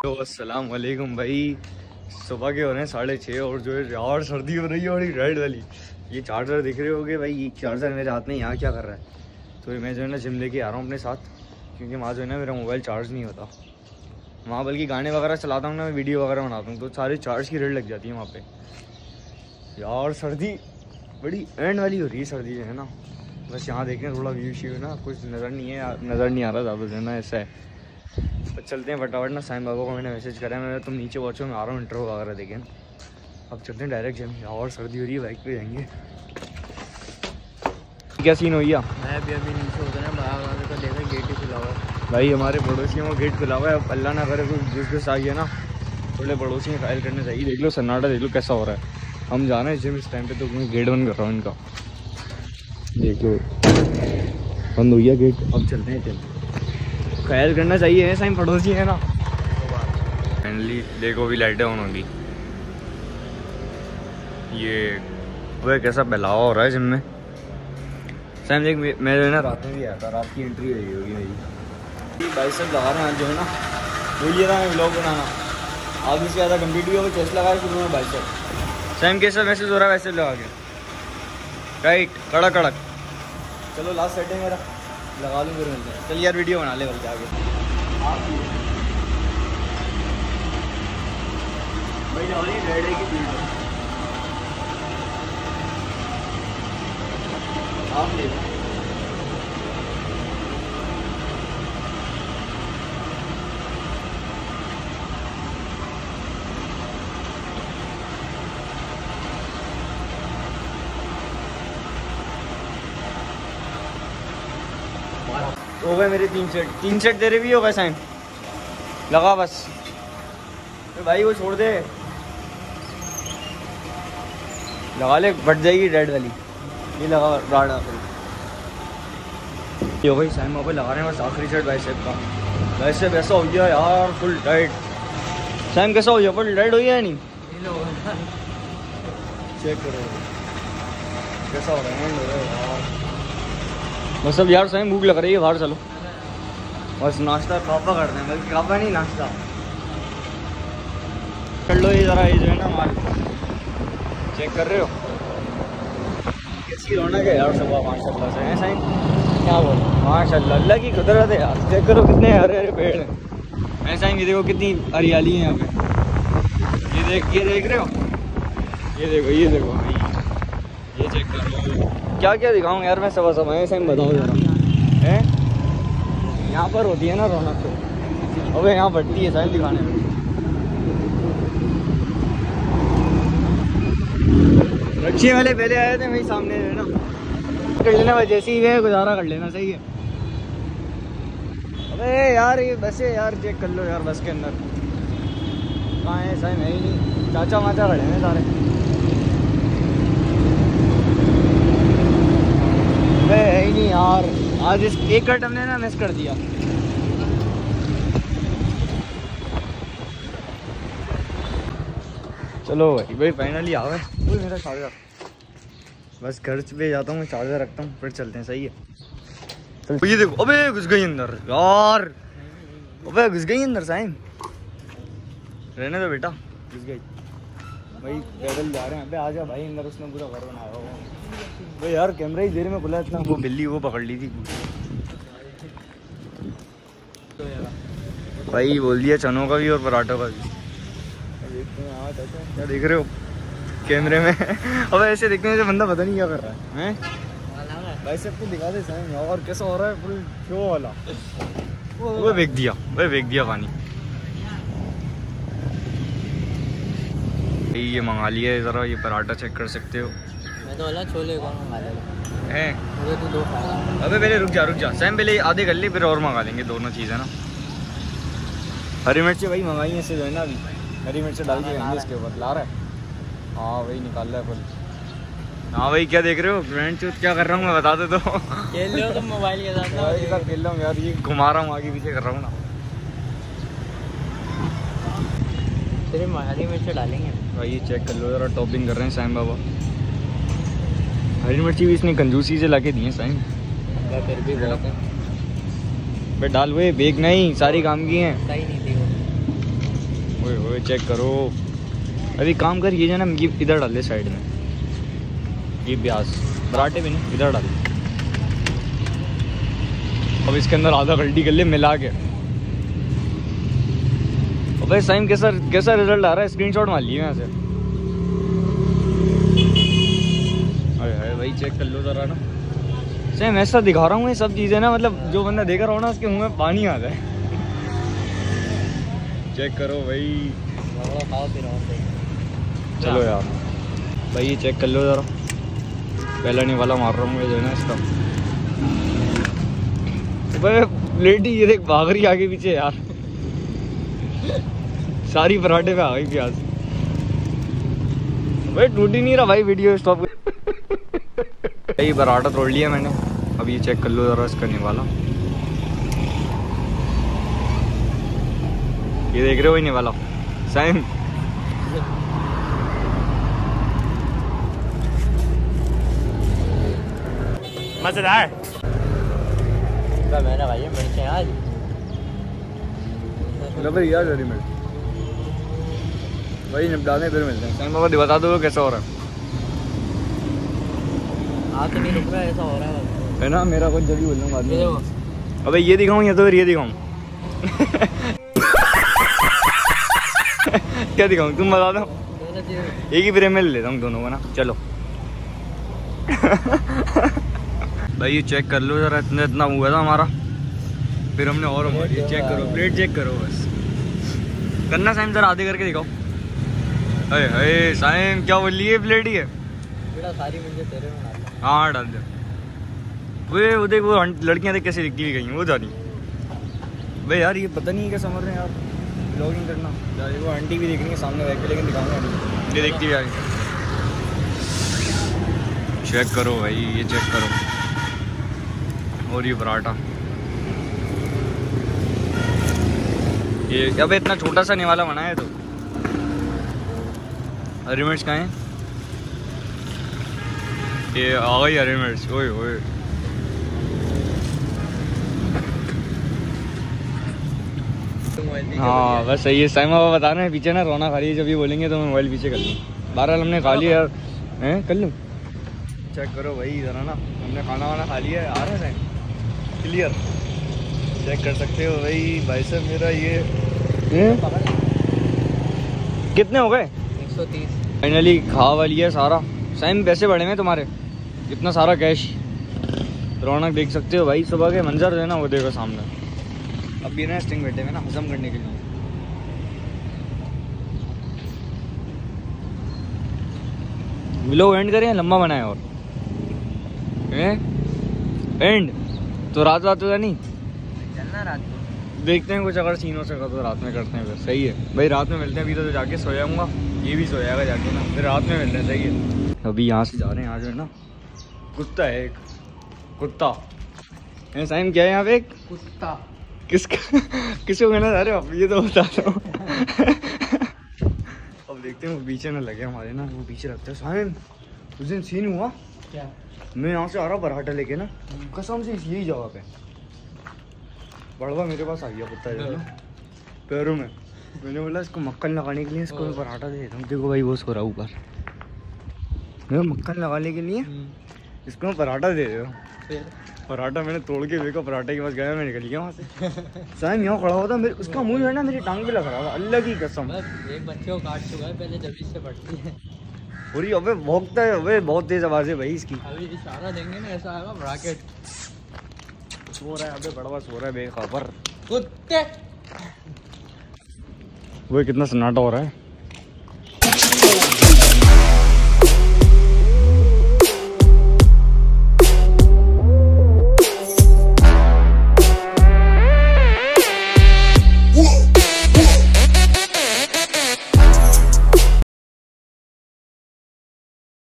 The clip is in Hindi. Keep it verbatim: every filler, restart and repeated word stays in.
तो अस्सलाम वालेकुम भाई। सुबह के हो रहे हैं साढ़े छः और जो है यार सर्दी हो रही है बड़ी रेड वाली। ये चार्जर दिख रहे होगे भाई, ये चार्जर मेरे हाथ में यहाँ क्या कर रहा है। तो मैं जो है ना जिम लेके आ रहा हूँ अपने साथ, क्योंकि वहाँ जो है ना मेरा मोबाइल चार्ज नहीं होता वहाँ, बल्कि गाने वगैरह चलाता हूँ ना, मैं वीडियो वगैरह बनाता हूँ तो सारी चार्ज की रेड लग जाती है वहाँ पे। यार सर्दी बड़ी एंड वाली हो रही है सर्दी जो है ना। बस यहाँ देखें थोड़ा व्यू श्यू ना कुछ नज़र नहीं है, नज़र नहीं आ रहा ज़्यादा जो है ना ऐसा है। तो चलते हैं फटाफट ना। साईं बाबा को मैंने मैसेज करा है, मैं तुम नीचे पहुँचो, मैं आ रहा हूँ इंटरव्यू वगैरह देखें। अब चलते हैं डायरेक्ट जिम। और सर्दी हो रही है, बाइक पे जाएंगे। क्या सीन हो गया? मैं भी अभी नीचे उतरा बाहर का देखा गेट ही खुला हुआ है भाई, हमारे पड़ोसियों का गेट खुला हुआ है। अल्लाह ना करे कोई घुस घुस आ गया ना, थोड़े पड़ोसी में फाइल करने चाहिए। देख लो सन्नाटा, देख लो कैसा हो रहा है। हम जा रहे हैं जिम इस टाइम पे, तो गेट बंद कर रहा हूँ इनका। देख लो बंद हो गया गेट। अब चलते हैं, चलते ख्याल करना चाहिए, ऐसा ही पड़ोसी है ना। फाइनली देखो भी लाइटें ऑन होगी। ये वह कैसा बहलावा हो रहा है जिम में। सैम देख, मैं जो है ना रात में भी आया था, रात की एंट्री हुई होगी मेरी। बाइसेप लगा रहे हैं जो है ना, बोलिए था मैं व्लॉग बनाना। आज इससे ज़्यादा कंप्लीट भी होगा, चेस्ट लगाया शुरू में बाइसेप। सैम कैसा मैसेज हो रहा है वैसे लगा के, राइट, कड़क कड़क। चलो लास्ट सेट है मेरा, लगा लूँ फिर मिलते हैं। चल यार वीडियो बना ले बल्कि आगे। भाई और ये रेड है कि ब्लू है? आप ले हो गए मेरे तीन सेट। तीन सेट तेरे भी हो गए साइन, लगा बस। तो भाई वो छोड़ दे, लगा ले, फट जाएगी रेड वाली। ये लगा राडा। ये हो गई साइन मोबाइल लगा रहे हैं बस आखिरी सेट बाइसेप का। बाइसेप ऐसा हो गया यार फुल टाइट। साइन कैसा हो गया, फुल टाइट हो गया या नहीं? चेक करो कैसा हो रहा है यार। बस अब यार साइन भूख लग रही है, बाहर चलो बस नाश्ता कापा करते हैं। बल्कि कापा नहीं, नाश्ता कर लो। ये ज़रा ये जो है ना माल चेक कर रहे हो, कैसी रौनक है यार सुबह माशाल्लाह से। है साइन, क्या बोल माशाल्लाह, अल्लाह की कुदरत है यार। चेक करो कितने हरे हरे पेड़ हैं। है साइन, ये देखो कितनी हरियाली है यहाँ पे। ये देख, ये देख रहे हो, ये देखो, ये देखो भाई, ये चेक करो। क्या क्या दिखाऊँ यार मैं सुबह सुबह। ऐसा ही बताओ जरा, हैं यहाँ पर होती है ना रौनक तो, अबे यहाँ बढ़ती है साइन दिखाने में। रक्षे वाले पहले आए थे वही सामने है ना, कर लेना भाई, जैसे ही है गुजारा कर लेना, सही है। अबे यार ये बस है यार, चेक कर लो यार बस के अंदर कहाँ है साइन, है ही नहीं। चाचा माचा खड़े हैं सारे। है ही नहीं यार, आज इस एक कट हमने ना मिस कर दिया। चलो भाई भाई फाइनली आ गए। बोल मेरा चार्जर, बस घर पे जाता हूँ मैं, चार्जर रखता हूँ फिर चलते हैं, सही है। चल ये देखो, अबे घुस गई अंदर यार, अबे घुस गई अंदर साइन। रहने दो बेटा, घुस गई भाई। पैदल जा रहे हैं अबे, आ जा भाई अंदर, उसने पूरा घर बनाया हुआ भाई। यार कैमरा ही देर में खुला इतना, वो बिल्ली वो पकड़ ली थी भाई। बोल दिया चनों का भी और पराठों का भी। देखते हैं यहाँ क्या देख रहे हो कैमरे में। अब ऐसे देखते हैं बंदा पता नहीं क्या कर रहा है, हैं भाई सबको दिखा दे साइन। और कैसा हो रहा है फुल शो वाला। वो फेंक दिया, वो फेंक दिया पानी। ये मंगा लिया है, ज़रा ये पराठा चेक कर सकते हो। मैं तो वाला छोले कौन मंगा लेगा हैं, मुझे तो दो खाएगा। अबे पहले रुक जा रुक जा सैम, पहले आधे कर ले फिर और मंगा लेंगे दोनों चीज़ें ना। हरी मिर्ची भाई मंगाई है इससे जो है ना, अभी हरी मिर्ची डाल के खाएंगे इसके ऊपर। ला रहा है, हाँ वही निकाल रहा है फुल। हाँ भाई क्या देख रहे हो, फ्रेंड चूत क्या कर रहा हूँ मैं बता दे तो। खेल रहे हो तुम मोबाइल के साथ? खेल रहा हूँ यार, ये घुमा रहा हूँ आगे पीछे कर रहा हूँ ना। सिर्फ हरी मिर्च डालेंगे भाई, ये चेक कर लो जरा, टॉपिंग कर रहे हैं साईं बाबा। हरी मिर्ची भी इसने कंजूसी से लाके दी है साईं। फिर भी बहुत है बे डाल, हुए बेग नहीं, सारी काम की हैं। सही नहीं थी वो। ओए ओए चेक करो। अभी काम कर, ये जो ना ये इधर डाल दे साइड में, ये प्याज पराठे भी नहीं इधर डाल। अब इसके अंदर आधा गल्टी कर ले मिला के। और भाई साइम कैसा कैसा रिजल्ट आ रहा है, स्क्रीनशॉट मार लिए यहाँ से। अरे अरे भाई चेक कर लो जरा ना। सेम ऐसा दिखा रहा हूँ ये सब चीज़ें ना, मतलब जो बंदा देख रहा हो ना उसके मुंह में पानी आ जाए। चेक करो भाई, खाओ फिर और देख। चलो यार भाई ये चेक कर लो ज़रा। पहला नहीं वाला मार रहा हूँ ये जो है ना इसका। भाई लेडी ये देख भाग रही आगे पीछे यार। सारी पराठे पे आ गई प्याज। भाई टूट ही नहीं रहा भाई, वीडियो स्टॉप। भाई पराठा तोड़ लिया मैंने, अब ये चेक कर लो ज़रा इसका निवाला। ये देख रहे हो निवाला साइम। मजेदार मैंने भाई मिर्चें आज यार रेडीमेड भाई निपटाने फिर मिलते हैं। बाबा बता दो कैसा हो रहा है। हाथ नहीं रुक रहा है, ऐसा हो रहा है है ना, मेरा कुछ जल्दी बोल रहा ये हूँ। अबे ये दिखाऊं या तो फिर ये दिखाऊं? क्या दिखाऊं तुम बता दो। एक ही फ्रेम में ले लेता हूँ दोनों को ना। चलो भाई ये चेक कर लो जरा, इतना इतना हुआ था हमारा, फिर हमने और मारी। चेक करो प्लेट चेक करो बस। करना साइम जरा आधे करके दिखाओ। अरे अरे साइम क्या बोल रही है, प्लेट ही है बेटा सारी मुझे तेरे में डाल। हाँ डाल दे। वे वो देख वो लड़कियां देख कैसे दिखती हुई गई वो जानी। भाई यार ये पता नहीं क्या समझ रहे हैं यार, ब्लॉगिंग करना यार। वो आंटी भी देख रही है सामने बैठ के, लेकिन दिखाऊंगा ये देखती हुई आ रही। चेक करो भाई ये चेक करो। और ये पराठा ये अब इतना छोटा सा निवाला बना है। तो हरी मिर्च कहाँ है? ये आ गई हरी मिर्च। ओए ओए हाँ बस सही है। साइमा बाबा बता रहे हैं पीछे ना रोना खा रही है, जब ये बोलेंगे तो मैं मोबाइल पीछे कर लूँ। बहरहाल हमने खा लिया यार, हैं कर लूँ। चेक करो भाई ज़रा ना, हमने खाना वाना खा लिया है। आ रहा है क्लियर, चेक कर सकते हो भाई। भाई साहब मेरा ये कितने हो गए? एक सौ तीस फाइनली खा वा लिया सारा। साइम पैसे बढ़े हैं तुम्हारे, इतना सारा कैश। रौनक देख सकते हो भाई, सुबह के मंजर जो है ना वो देखो सामने। अब भी ना स्टिंग बैठे हुए ना हजम करने के लिए। व्लॉग एंड करें, लंबा बनाए और एंड तो रात रात होगा नहीं चलना रात को देखते हैं कुछ, अगर सीन हो सका तो रात में करते हैं फिर। सही है भाई, रात में मिलते हैं। अभी तो जाके सो जाऊंगा, ये भी सो जाएगा जाके ना, फिर रात में मिलते हैं। सही है। अभी यहाँ से जा रहे हैं, यहाँ जो है ना कुत्ता है एक, कुत्ता है साइम। क्या है यहाँ पे एक कुत्ता? किसका किसको कहना चाह रहे हो आप, ये तो बता दो। अब देखते हैं वो पीछे ना लगे हमारे ना, वो पीछे रखते हैं। साइम उस दिन सीन हुआ क्या? मैं यहाँ से आ रहा पराठा लेके ना, कसम से यही जगह पे बड़वा मेरे पास आ गया कुत्ता जो है पैरों में। मैंने बोला इसको मक्खन लगाने के लिए इसको मैं पराठा दे देता हूँ। देखो भाई वो सो रहा ऊपर, मैं मक्खन लगाने के लिए इसको मैं पराठा दे दे रहा हूँ। पराठा मैंने तोड़ के देखा, पराठे के पास गया, मैं निकल गया वहाँ से। साइम यहाँ खड़ा हुआ था, मेरे उसका मुंह जो है ना मेरी टांग पे लग रहा था, अल्लाह की कसम। एक बच्चे को काट चुका है पहले, जब इससे पड़ती है पूरी। अबे भौंकता है, अबे बहुत तेज आवाज़ है भाई इसकी। अभी इशारा देंगे ना ऐसा आएगा ब्रैकेट। सो रहा है अबे, बड़वा सो रहा है बेखबर कुत्ते। वो कितना सन्नाटा हो रहा है।